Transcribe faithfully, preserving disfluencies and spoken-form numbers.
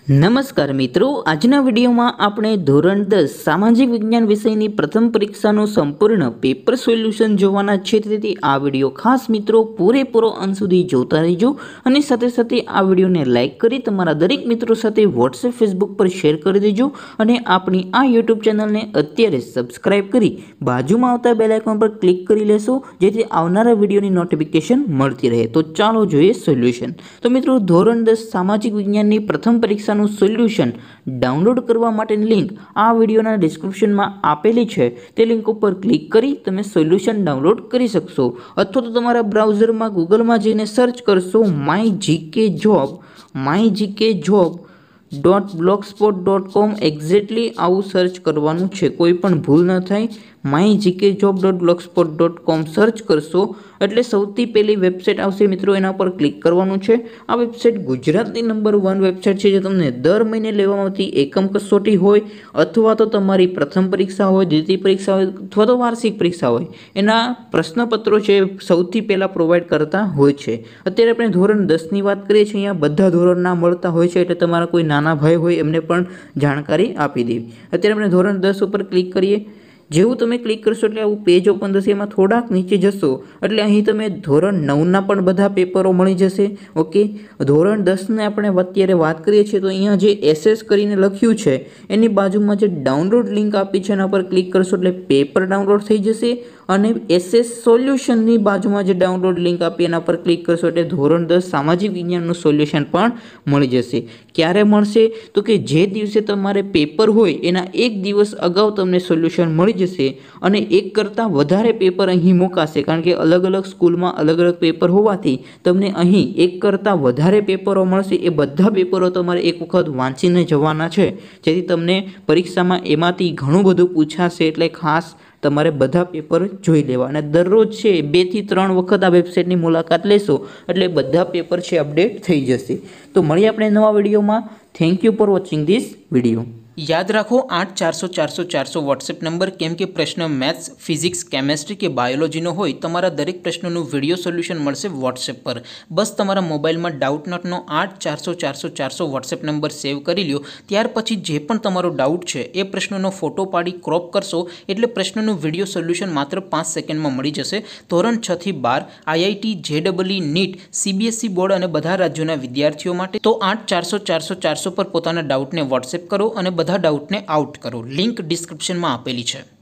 નમસ્કાર મિત્રો, આજના વિડીયોમાં આપણે ધોરણ દસ સામાજિક વિજ્ઞાન વિષયની પ્રથમ પરીક્ષાનું સંપૂર્ણ પેપર સોલ્યુશન જોવાના છે। તેથી આ વિડીયો ખાસ મિત્રો પૂરેપૂરો અંત સુધી જોતા રહેજો અને સાથે સાથે આ વિડીયોને લાઇક કરી તમારા દરેક મિત્રો સાથે વોટ્સએપ ફેસબુક પર શેર કરી દેજો અને આપણી આ યુટ્યુબ ચેનલને અત્યારે સબસ્ક્રાઇબ કરી બાજુમાં આવતા બેલ આઇકોન પર ક્લિક કરી લેશો, જેથી આવનારા વિડીયોની નોટિફિકેશન મળતી રહે। તો ચાલો જોઈએ સોલ્યુશન। તો મિત્રો, ધોરણ દસ સામાજિક વિજ્ઞાનની પ્રથમ પરીક્ષા સોલ્યુશન ડાઉનલોડ કરવા માટેની લિંક આ વિડીયોના ડિસ્ક્રિપ્શનમાં આપેલી છે। તે લિંક ઉપર ક્લિક કરી તમે સોલ્યુશન ડાઉનલોડ કરી શકશો, અથવા તો તમારા બ્રાઉઝરમાં ગૂગલમાં જઈને સર્ચ કરશો my GK job my GK job dot Blogspot dot com. Exactly આવું સર્ચ કરવાનું છે, કોઈ પણ ભૂલ ન થાય। My GK job dot Blogspot dot com search કરશો એટલે સૌથી પહેલી વેબસાઇટ આવશે મિત્રો, એના પર ક્લિક કરવાનું છે। આ વેબસાઇટ ગુજરાતની નંબર વન વેબસાઇટ છે, જે તમને દર મહિને લેવામાં આવતી એકમ કસોટી હોય અથવા તો તમારી પ્રથમ પરીક્ષા હોય, દ્વિતીય પરીક્ષા હોય અથવા તો વાર્ષિક પરીક્ષા હોય, એના પ્રશ્નપત્રો છે સૌથી પહેલાં પ્રોવાઈડ કરતા હોય છે। અત્યારે આપણે ધોરણ દસની વાત કરીએ છીએ, અહીંયા બધા ધોરણના મળતા હોય છે, એટલે તમારા કોઈ નાના ભાઈ હોય એમને પણ જાણકારી આપી દેવી। અત્યારે આપણે ધોરણ દસ ઉપર ક્લિક કરીએ। જેવું તમે ક્લિક કરશો એટલે આવું પેજ ઓપન થશે। એમાં થોડાક નીચે જશો એટલે અહીં તમે ધોરણ નવના પણ બધા પેપરો મળી જશે। ઓકે, ધોરણ દસને આપણે અત્યારે વાત કરીએ છીએ તો અહીંયા જે એસએસ કરીને લખ્યું છે એની બાજુમાં જે ડાઉનલોડ લિંક આપી છે એના પર ક્લિક કરશો એટલે પેપર ડાઉનલોડ થઈ જશે, અને એસએસ સોલ્યુશનની બાજુમાં જે ડાઉનલોડ લિંક આપી એના પર ક્લિક કરશો એટલે ધોરણ દસ સામાજિક વિજ્ઞાનનું સોલ્યુશન પણ મળી જશે। ક્યારે મળશે તો કે જે દિવસે તમારે પેપર હોય એના એક દિવસ અગાઉ તમને સોલ્યુશન મળી જશે, અને એક કરતાં વધારે પેપર અહીં મુકાશે, કારણ કે અલગ અલગ સ્કૂલમાં અલગ અલગ પેપર હોવાથી તમને અહીં એક કરતાં વધારે પેપરો મળશે। એ બધા પેપરો તમારે એક વખત વાંચીને જવાના છે, જેથી તમને પરીક્ષામાં એમાંથી ઘણું બધું પૂછાશે, એટલે ખાસ તમારે બધા પેપર જોઈ લેવા, અને દરરોજ છે બે થી ત્રણ વખત આ વેબસાઇટની મુલાકાત લેશો એટલે બધા પેપર છે અપડેટ થઈ જશે। તો મળીએ આપણે નવા વિડીયોમાં। Thank you for watching this video. યાદ રાખો આઠ ચારસો ચારસો ચારસો વોટ્સએપ નંબર, કેમ કે પ્રશ્ન મેથ્સ, ફિઝિક્સ, કેમેસ્ટ્રી કે બાયોલોજીનો હોય, તમારા દરેક પ્રશ્નોનું વિડીયો સોલ્યુશન મળશે વોટ્સએપ પર। બસ તમારા મોબાઈલમાં ડાઉટ નોટનો આઠ ચારસો ચારસો ચારસો વોટ્સએપ નંબર સેવ કરી લ્યો। ત્યાર પછી જે પણ તમારો ડાઉટ છે એ પ્રશ્નનો ફોટો પાડી ક્રોપ કરશો એટલે પ્રશ્નનું વિડીયો સોલ્યુશન માત્ર પાંચ સેકન્ડમાં મળી જશે। ધોરણ છ થી બાર, આઈઆઈટી, જેડબલઈ, નીટ, સીબીએસઈ બોર્ડ અને બધા રાજ્યોના વિદ્યાર્થીઓ માટે તો આઠ ચારસો ચારસો ચારસો પર પોતાના ડાઉટને વોટ્સએપ કરો અને બધા ડાઉટને આઉટ કરો। લિંક ડિસ્ક્રિપ્શનમાં આપેલી છે।